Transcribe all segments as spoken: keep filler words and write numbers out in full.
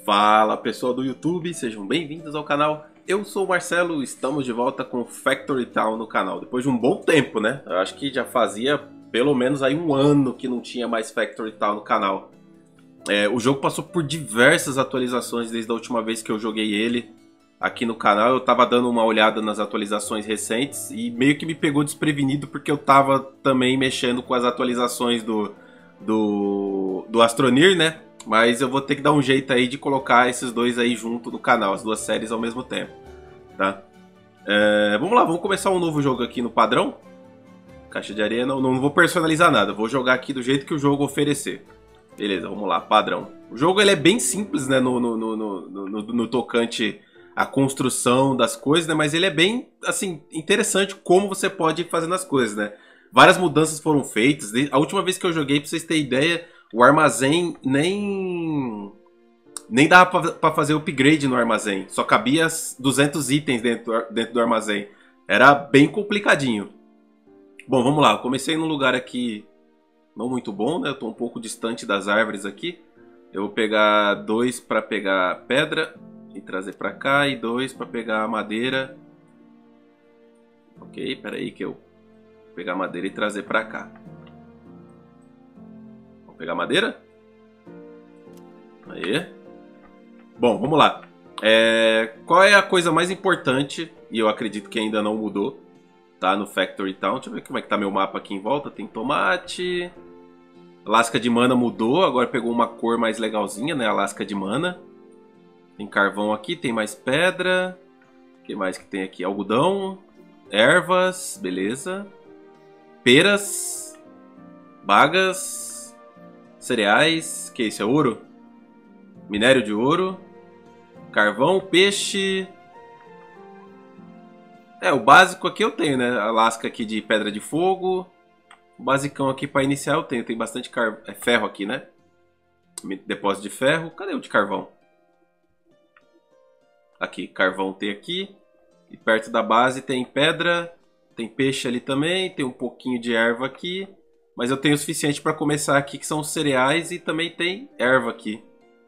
Fala pessoal do YouTube, sejam bem-vindos ao canal. Eu sou o Marcelo, estamos de volta com Factory Town no canal. Depois de um bom tempo, né? Eu acho que já fazia pelo menos aí um ano que não tinha mais Factory Town no canal. É, o jogo passou por diversas atualizações desde a última vez que eu joguei ele aqui no canal. Eu tava dando uma olhada nas atualizações recentes e meio que me pegou desprevenido porque eu tava também mexendo com as atualizações do, do, do Astroneer, né? Mas eu vou ter que dar um jeito aí de colocar esses dois aí junto no canal, as duas séries ao mesmo tempo, tá? É, vamos lá, vamos começar um novo jogo aqui no padrão. Caixa de areia, não, não vou personalizar nada, vou jogar aqui do jeito que o jogo oferecer. Beleza, vamos lá, padrão. O jogo ele é bem simples, né, no, no, no, no, no, no tocante à construção das coisas, né, mas ele é bem, assim, interessante como você pode ir fazendo as coisas, né. Várias mudanças foram feitas. A última vez que eu joguei, pra vocês terem ideia, o armazém nem nem dava pra fazer upgrade no armazém. Só cabia duzentos itens dentro, dentro do armazém. Era bem complicadinho. Bom, vamos lá. Eu comecei num lugar aqui não muito bom, né? Eu tô um pouco distante das árvores aqui. Eu vou pegar dois pra pegar pedra e trazer pra cá. E dois pra pegar madeira. Ok, peraí que eu vou pegar madeira e trazer pra cá. Pegar madeira. Aí. Bom, vamos lá. É, qual é a coisa mais importante, e eu acredito que ainda não mudou, tá? No Factory Town. Deixa eu ver como é que tá meu mapa aqui em volta. Tem tomate. A lasca de mana mudou, agora pegou uma cor mais legalzinha, né? A lasca de mana. Tem carvão aqui, tem mais pedra. O que mais que tem aqui? Algodão. Ervas, beleza. Peras. Bagas. Cereais, que isso é ouro? Minério de ouro. Carvão, peixe. É, o básico aqui eu tenho, né? A lasca aqui de pedra de fogo. O basicão aqui para iniciar eu tenho. Tem bastante car... é ferro aqui, né? Depósito de ferro. Cadê o de carvão? Aqui, carvão tem aqui. E perto da base tem pedra. Tem peixe ali também. Tem um pouquinho de erva aqui. Mas eu tenho o suficiente para começar aqui, que são os cereais, e também tem erva aqui.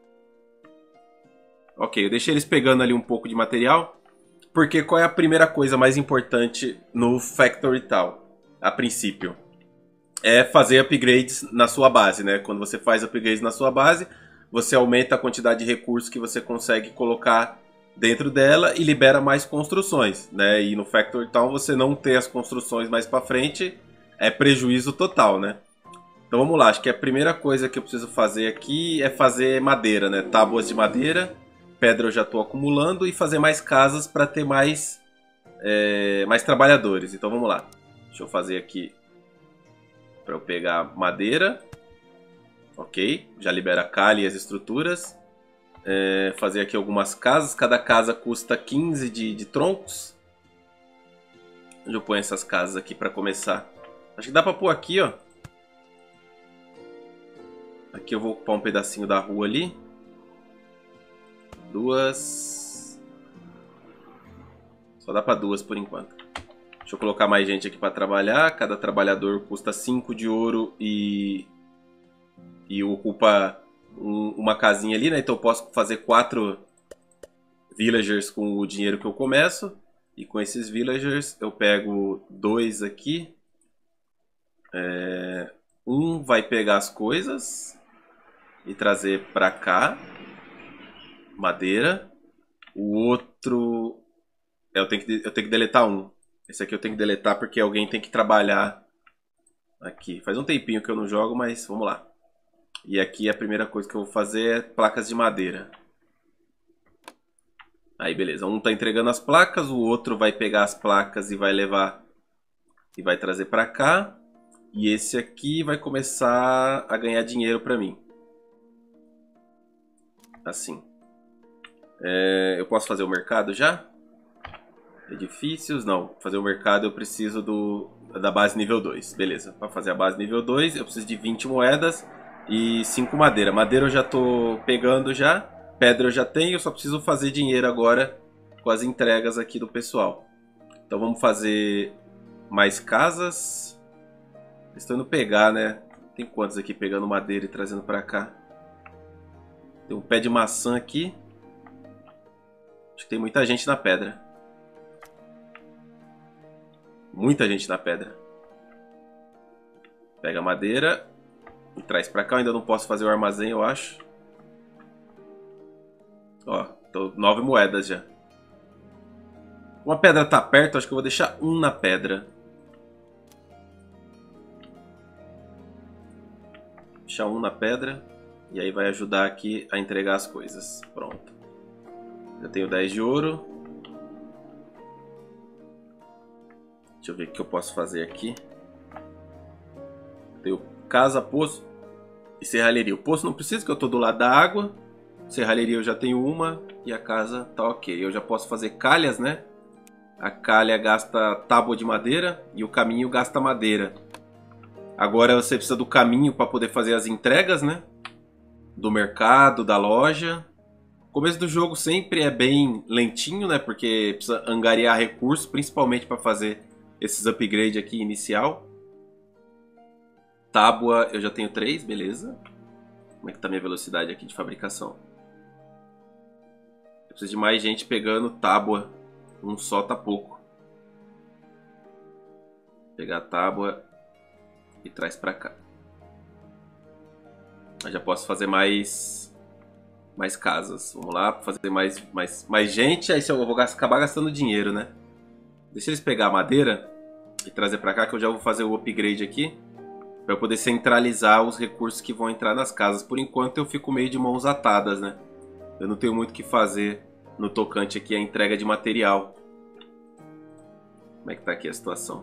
Ok, eu deixei eles pegando ali um pouco de material. Porque qual é a primeira coisa mais importante no Factory Town, a princípio? É fazer upgrades na sua base, né? Quando você faz upgrades na sua base, você aumenta a quantidade de recursos que você consegue colocar dentro dela e libera mais construções, né? E no Factory Town você não ter as construções mais para frente é prejuízo total, né? Então vamos lá, acho que a primeira coisa que eu preciso fazer aqui é fazer madeira, né? Tábuas de madeira, pedra eu já estou acumulando e fazer mais casas para ter mais, é, mais trabalhadores. Então vamos lá, deixa eu fazer aqui para eu pegar madeira. Ok, já libera a calha e as estruturas. É, fazer aqui algumas casas, cada casa custa quinze de, de troncos. Onde eu ponho essas casas aqui para começar? Acho que dá pra pôr aqui, ó. Aqui eu vou ocupar um pedacinho da rua ali. Duas. Só dá pra duas por enquanto. Deixa eu colocar mais gente aqui pra trabalhar. Cada trabalhador custa cinco de ouro e... E ocupa um, uma casinha ali, né? Então eu posso fazer quatro villagers com o dinheiro que eu começo. E com esses villagers eu pego dois aqui. É, um vai pegar as coisas e trazer pra cá, madeira. O outro eu tenho que eu tenho que deletar um. Esse aqui eu tenho que deletar porque alguém tem que trabalhar aqui. Faz um tempinho que eu não jogo, mas vamos lá. E aqui a primeira coisa que eu vou fazer é placas de madeira. Aí beleza, um tá entregando as placas, o outro vai pegar as placas e vai levar e vai trazer pra cá. E esse aqui vai começar a ganhar dinheiro pra mim. Assim. É, eu posso fazer o mercado já? Edifícios? Não. Pra fazer o mercado eu preciso do, da base nível dois. Beleza. Para fazer a base nível dois eu preciso de vinte moedas e cinco madeira. Madeira eu já tô pegando já. Pedra eu já tenho. Eu só preciso fazer dinheiro agora com as entregas aqui do pessoal. Então vamos fazer mais casas. Estou indo pegar, né? Tem quantos aqui pegando madeira e trazendo pra cá? Tem um pé de maçã aqui. Acho que tem muita gente na pedra. Muita gente na pedra. Pega a madeira e traz pra cá. Eu ainda não posso fazer o armazém, eu acho. Ó, tô nove moedas já. Uma pedra tá perto, acho que eu vou deixar um na pedra. Deixar um na pedra. E aí vai ajudar aqui a entregar as coisas. Pronto. Já tenho dez de ouro. Deixa eu ver o que eu posso fazer aqui. Tenho casa, poço e serralheria. O poço não precisa, que eu tô do lado da água. Serralheria eu já tenho uma. E a casa tá ok. Eu já posso fazer calhas, né? A calha gasta tábua de madeira e o caminho gasta madeira. Agora você precisa do caminho para poder fazer as entregas, né? Do mercado, da loja. O começo do jogo sempre é bem lentinho, né? Porque precisa angariar recursos, principalmente para fazer esses upgrades aqui inicial. Tábua eu já tenho três, beleza. Como é que tá a minha velocidade aqui de fabricação? Eu preciso de mais gente pegando tábua. Um só tá pouco. Pegar a tábua e traz pra cá. Eu já posso fazer mais mais casas. Vamos lá, fazer mais, mais, mais gente. Aí eu vou acabar gastando dinheiro, né? Deixa eles pegar a madeira e trazer pra cá, que eu já vou fazer o upgrade aqui. Pra eu poder centralizar os recursos que vão entrar nas casas. Por enquanto eu fico meio de mãos atadas, né? Eu não tenho muito o que fazer no tocante aqui a entrega de material. Como é que tá aqui a situação?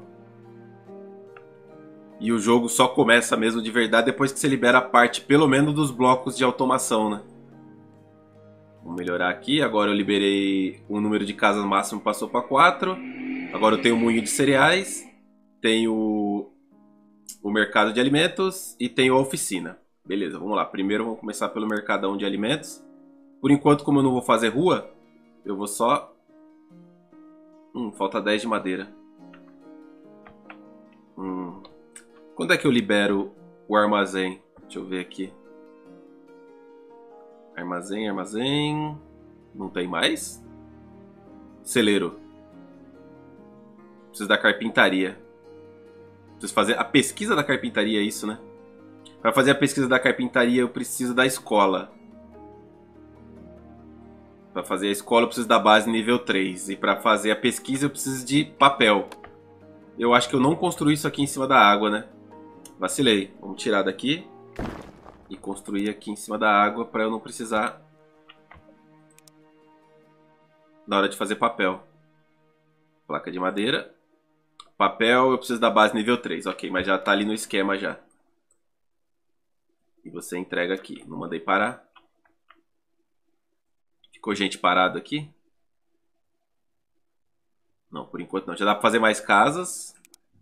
E o jogo só começa mesmo de verdade depois que você libera a parte, pelo menos, dos blocos de automação, né? Vou melhorar aqui. Agora eu liberei o número de casas máximo, passou para quatro. Agora eu tenho o moinho de cereais. Tenho o mercado de alimentos e tenho a oficina. Beleza, vamos lá. Primeiro vamos começar pelo mercadão de alimentos. Por enquanto, como eu não vou fazer rua, eu vou só... Hum, falta dez de madeira. Hum. Quando é que eu libero o armazém? Deixa eu ver aqui. Armazém, armazém... Não tem mais? Celeiro. Preciso da carpintaria. Preciso fazer a pesquisa da carpintaria, é isso, né? Para fazer a pesquisa da carpintaria eu preciso da escola. Para fazer a escola eu preciso da base nível três. E para fazer a pesquisa eu preciso de papel. Eu acho que eu não construí isso aqui em cima da água, né? Vacilei. Vamos tirar daqui. E construir aqui em cima da água para eu não precisar... Na hora de fazer papel. Placa de madeira. Papel eu preciso da base nível três. Ok, mas já tá ali no esquema já. E você entrega aqui. Não mandei parar. Ficou gente parado aqui? Não, por enquanto não. Já dá pra fazer mais casas.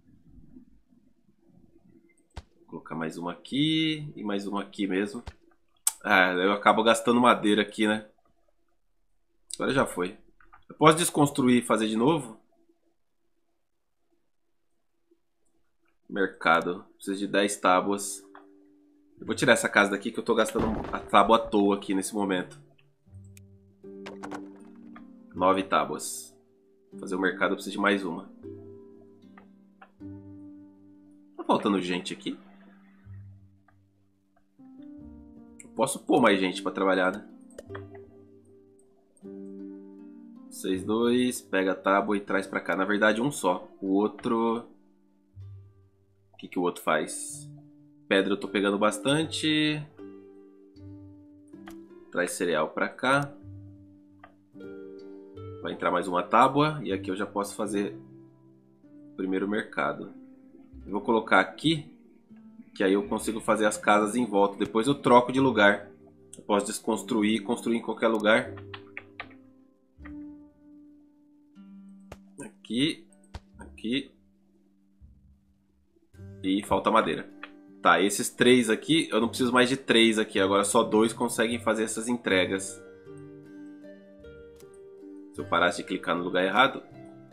Vou colocar mais uma aqui. E mais uma aqui mesmo. Ah, eu acabo gastando madeira aqui, né? Agora já foi. Eu posso desconstruir e fazer de novo? Mercado. Preciso de dez tábuas. Eu vou tirar essa casa daqui que eu tô gastando a tábua à toa aqui nesse momento. nove tábuas. Vou fazer o mercado, eu preciso de mais uma. Tá faltando gente aqui? Eu posso pôr mais gente pra trabalhar, né? seis, dois, pega a tábua e traz pra cá. Na verdade, um só. O outro... O que, que o outro faz? Pedra eu tô pegando bastante. Traz cereal pra cá. Vai entrar mais uma tábua. E aqui eu já posso fazer o primeiro mercado. Eu vou colocar aqui, que aí eu consigo fazer as casas em volta. Depois eu troco de lugar. Eu posso desconstruir e construir em qualquer lugar. Aqui. Aqui. E falta madeira. Tá, esses três aqui, eu não preciso mais de três aqui. Agora só dois conseguem fazer essas entregas. Se eu parasse de clicar no lugar errado.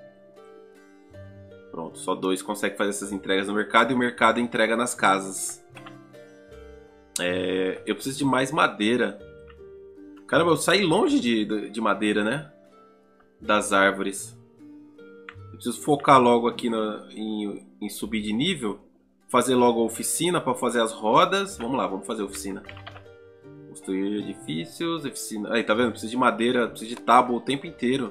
Pronto, só dois conseguem fazer essas entregas no mercado. E o mercado entrega nas casas. É, eu preciso de mais madeira Caramba, eu saí longe de, de madeira, né? Das árvores. Eu preciso focar logo aqui no, em, em subir de nível. Fazer logo a oficina para fazer as rodas. Vamos lá, vamos fazer a oficina. Construir edifícios, oficina. Aí, tá vendo? Preciso de madeira, preciso de tábua o tempo inteiro.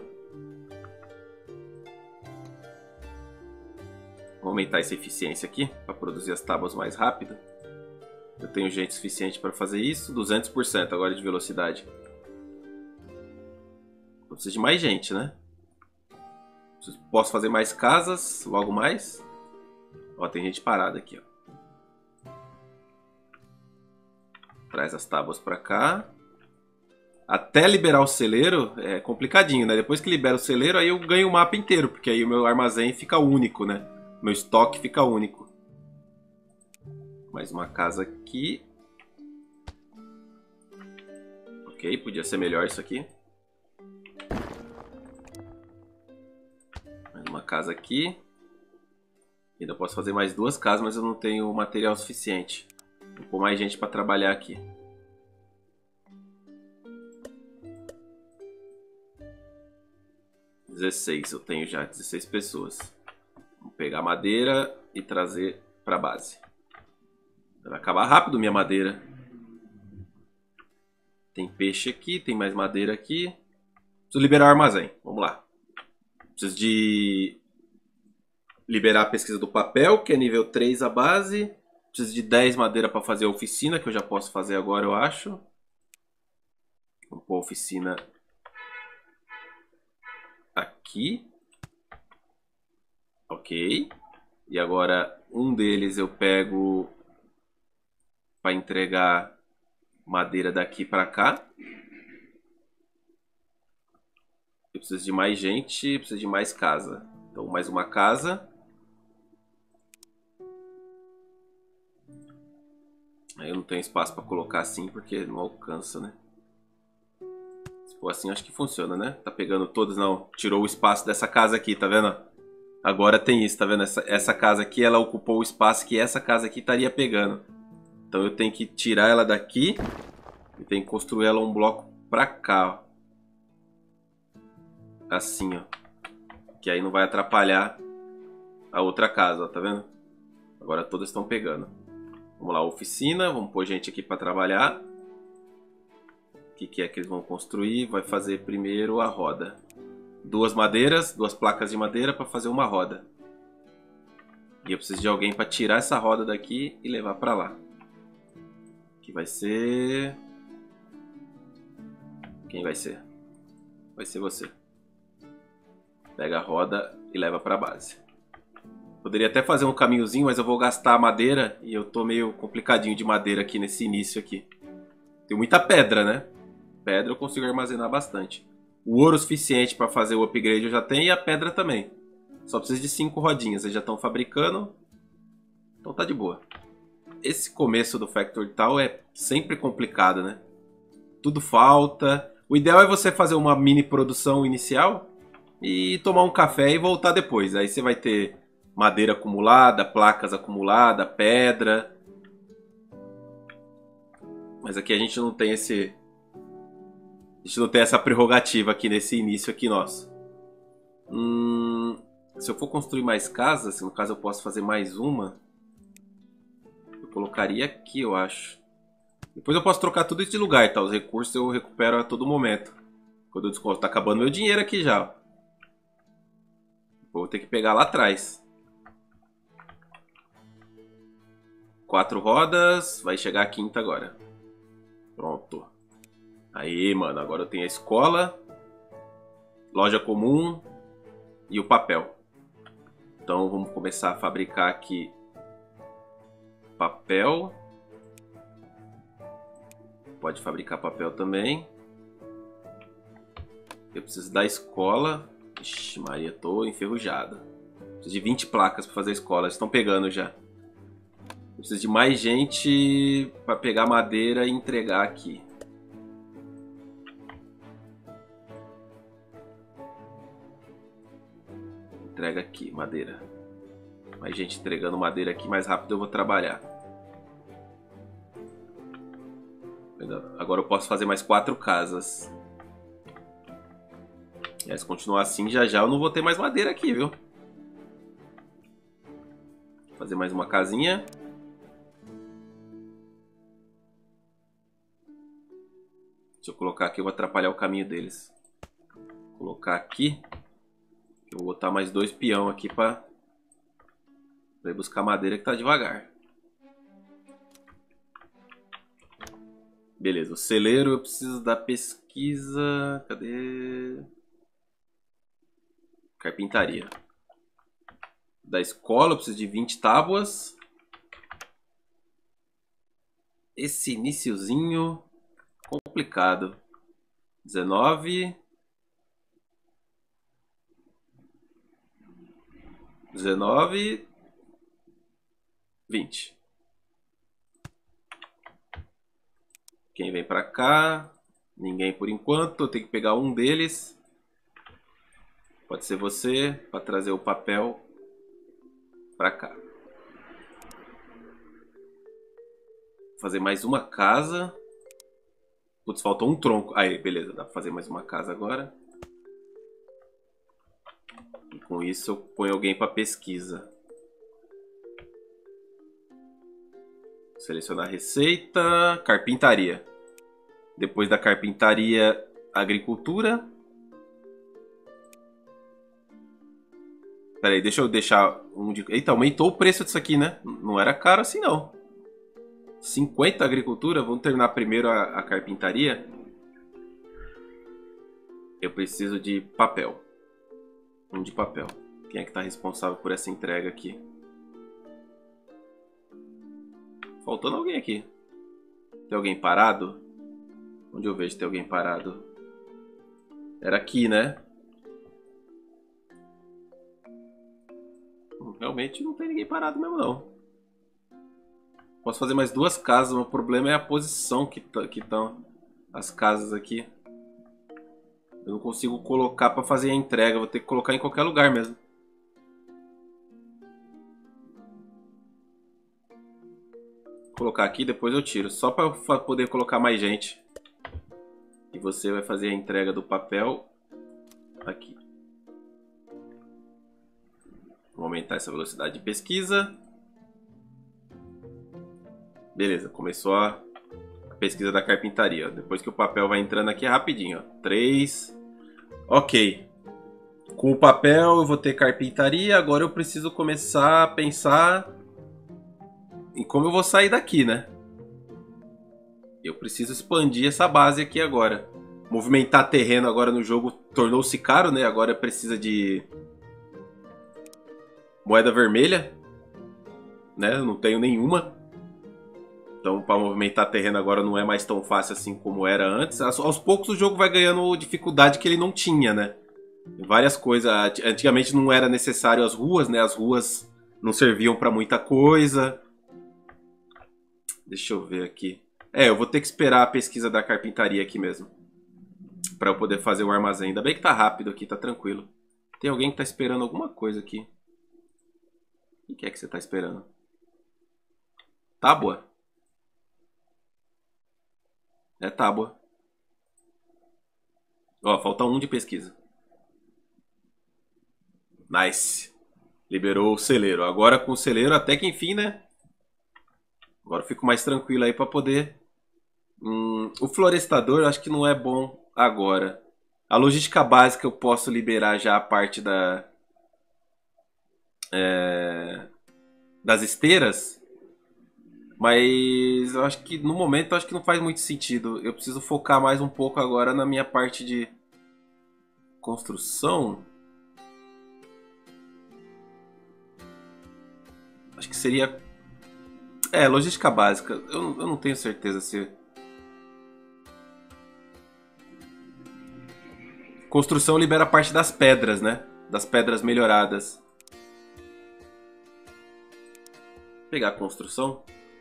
Vou aumentar essa eficiência aqui para produzir as tábuas mais rápido. Eu tenho gente suficiente para fazer isso. duzentos por cento agora de velocidade. Eu preciso de mais gente, né? Posso fazer mais casas logo mais. Ó, tem gente parada aqui, ó. Traz as tábuas pra cá. Até liberar o celeiro é complicadinho, né? Depois que libera o celeiro, aí eu ganho o mapa inteiro. Porque aí o meu armazém fica único, né? Meu estoque fica único. Mais uma casa aqui. Ok, podia ser melhor isso aqui. Mais uma casa aqui. Ainda posso fazer mais duas casas, mas eu não tenho material suficiente. Vou pôr mais gente para trabalhar aqui. dezesseis, eu tenho já dezesseis pessoas. Vou pegar madeira e trazer para base. Vai acabar rápido minha madeira. Tem peixe aqui, tem mais madeira aqui. Preciso liberar o armazém. Vamos lá. Preciso de liberar a pesquisa do papel, que é nível três a base. Preciso de dez madeira para fazer a oficina, que eu já posso fazer agora, eu acho. Vou pôr a oficina aqui. Ok. E agora um deles eu pego para entregar madeira daqui para cá. Eu preciso de mais gente, preciso de mais casa. Então mais uma casa. Aí eu não tenho espaço para colocar assim porque não alcança, né? Se for assim acho que funciona, né? Tá pegando todos, não. Tirou o espaço dessa casa aqui, tá vendo? Agora tem isso, tá vendo? Essa, essa casa aqui, ela ocupou o espaço que essa casa aqui estaria pegando. Então eu tenho que tirar ela daqui e tenho que construir ela um bloco pra cá, ó. Assim, ó. Que aí não vai atrapalhar a outra casa, ó, tá vendo? Agora todas estão pegando. Vamos lá, oficina, vamos pôr gente aqui para trabalhar. O que, que é que eles vão construir? Vai fazer primeiro a roda. Duas madeiras, duas placas de madeira para fazer uma roda. E eu preciso de alguém para tirar essa roda daqui e levar para lá. Que vai ser... Quem vai ser? Vai ser você. Pega a roda e leva para a base. Poderia até fazer um caminhozinho, mas eu vou gastar madeira e eu tô meio complicadinho de madeira aqui nesse início aqui. Tem muita pedra, né? Pedra eu consigo armazenar bastante. O ouro suficiente para fazer o upgrade eu já tenho e a pedra também. Só preciso de cinco rodinhas, eles já estão fabricando. Então tá de boa. Esse começo do Factory Town é sempre complicado, né? Tudo falta. O ideal é você fazer uma mini produção inicial e tomar um café e voltar depois. Aí você vai ter madeira acumulada, placas acumuladas, pedra. Mas aqui a gente não tem esse... A gente não tem essa prerrogativa aqui nesse início aqui nosso. Hum, se eu for construir mais casas, no caso eu posso fazer mais uma. Eu colocaria aqui, eu acho. Depois eu posso trocar tudo isso de lugar, tá? Os recursos eu recupero a todo momento. Quando eu desconto, tá acabando meu dinheiro aqui já. Vou ter que pegar lá atrás. Quatro rodas, vai chegar a quinta agora. Pronto. Aí, mano, agora eu tenho a escola, loja comum e o papel. Então vamos começar a fabricar aqui papel. Pode fabricar papel também. Eu preciso da escola. Ixi, Maria, tô enferrujado. Preciso de vinte placas para fazer a escola, eles estão pegando já. Eu preciso de mais gente para pegar madeira e entregar aqui. Entrega aqui, madeira. Mais gente entregando madeira aqui, mais rápido eu vou trabalhar. Agora eu posso fazer mais quatro casas. E se continuar assim, já já eu não vou ter mais madeira aqui, viu? Vou fazer mais uma casinha. Deixa eu colocar aqui, eu vou atrapalhar o caminho deles. Vou colocar aqui. Eu vou botar mais dois peão aqui para ir buscar madeira que tá devagar. Beleza, o celeiro eu preciso da pesquisa. Cadê? Carpintaria. Da escola eu preciso de vinte tábuas. Esse iniciozinho complicado. dezenove. dezenove. vinte. Quem vem pra cá? Ninguém por enquanto. Eu tenho que pegar um deles. Pode ser você, para trazer o papel pra cá. Vou fazer mais uma casa. Putz, faltou um tronco. Aí, beleza, dá pra fazer mais uma casa agora. E com isso eu ponho alguém para pesquisa. Selecionar receita, carpintaria. Depois da carpintaria, agricultura. Pera aí, deixa eu deixar um de... Eita, aumentou o preço disso aqui, né? Não era caro assim, não. cinquenta agricultura. Vamos terminar primeiro a, a carpintaria. Eu preciso de papel. Um de papel. Quem é que está responsável por essa entrega aqui? Faltando alguém aqui. Tem alguém parado? Onde eu vejo tem alguém parado? Era aqui, né? Realmente não tem ninguém parado mesmo, não. Posso fazer mais duas casas. O problema é a posição que estão as casas aqui. Eu não consigo colocar para fazer a entrega. Vou ter que colocar em qualquer lugar mesmo. Vou colocar aqui, depois eu tiro. Só para poder colocar mais gente. E você vai fazer a entrega do papel aqui. Vou aumentar essa velocidade de pesquisa. Beleza, começou a pesquisa da carpintaria. Depois que o papel vai entrando aqui é rapidinho. três. Ok. Com o papel eu vou ter carpintaria. Agora eu preciso começar a pensar em como eu vou sair daqui, né? Eu preciso expandir essa base aqui agora. Movimentar terreno agora no jogo tornou-se caro, né? Agora precisa de moeda vermelha, né? Eu não tenho nenhuma. Então, para movimentar terreno agora não é mais tão fácil assim como era antes. Aos poucos o jogo vai ganhando dificuldade que ele não tinha, né? Várias coisas. Antigamente não era necessário as ruas, né? As ruas não serviam para muita coisa. Deixa eu ver aqui. É, eu vou ter que esperar a pesquisa da carpintaria aqui mesmo. Para eu poder fazer o armazém. Ainda bem que tá rápido aqui, tá tranquilo. Tem alguém que tá esperando alguma coisa aqui. O que é que você tá esperando? Tábua? É tábua. Ó, falta um de pesquisa. Nice. Liberou o celeiro. Agora com o celeiro até que enfim, né? Agora eu fico mais tranquilo aí pra poder... Hum, o florestador eu acho que não é bom agora. A logística básica eu posso liberar já a parte da... É, das esteiras. Mas eu acho que no momento eu acho que não faz muito sentido. Eu preciso focar mais um pouco agora na minha parte de construção. Acho que seria... É, logística básica. Eu, eu não tenho certeza se... Construção libera a parte das pedras, né? Das pedras melhoradas. Vou pegar a construção.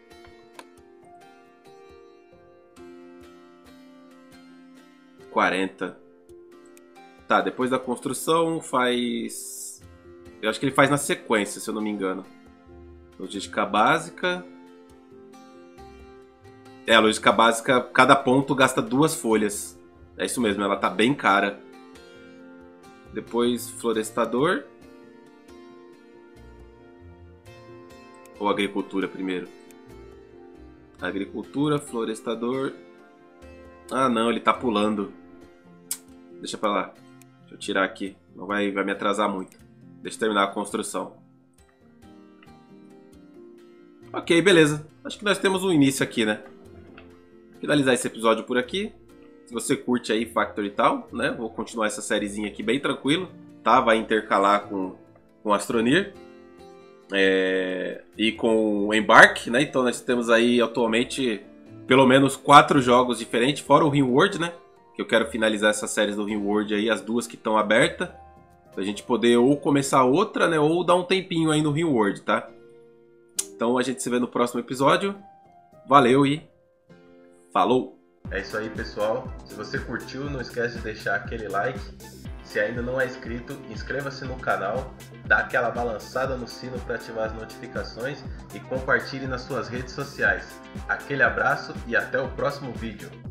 quarenta. Tá, depois da construção faz... Eu acho que ele faz na sequência, se eu não me engano. Logística básica. É, a lógica básica, cada ponto gasta duas folhas. É isso mesmo, ela tá bem cara. Depois, florestador. Ou agricultura primeiro? Agricultura, florestador. Ah não, ele tá pulando. Deixa pra lá. Deixa eu tirar aqui. Não vai, vai me atrasar muito. Deixa eu terminar a construção. Ok, beleza. Acho que nós temos um início aqui, né? Finalizar esse episódio por aqui. Se você curte aí Factory Town, né? Vou continuar essa sériezinha aqui bem tranquilo, tá? Vai intercalar com, com Astronir. É... E com o Embark, né? Então nós temos aí atualmente pelo menos quatro jogos diferentes, fora o Rimworld, né? Que eu quero finalizar essas séries do Rimworld aí, as duas que estão abertas. Pra gente poder ou começar outra, né? Ou dar um tempinho aí no Rimworld, tá? Então a gente se vê no próximo episódio. Valeu e falou! É isso aí, pessoal. Se você curtiu, não esquece de deixar aquele like. Se ainda não é inscrito, inscreva-se no canal, dá aquela balançada no sino para ativar as notificações e compartilhe nas suas redes sociais. Aquele abraço e até o próximo vídeo.